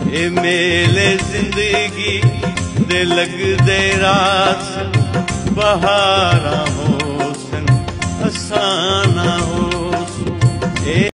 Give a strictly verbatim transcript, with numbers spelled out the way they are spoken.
ए मेले जिंदगी दे लगदे रास बहारा होसन असाना हो।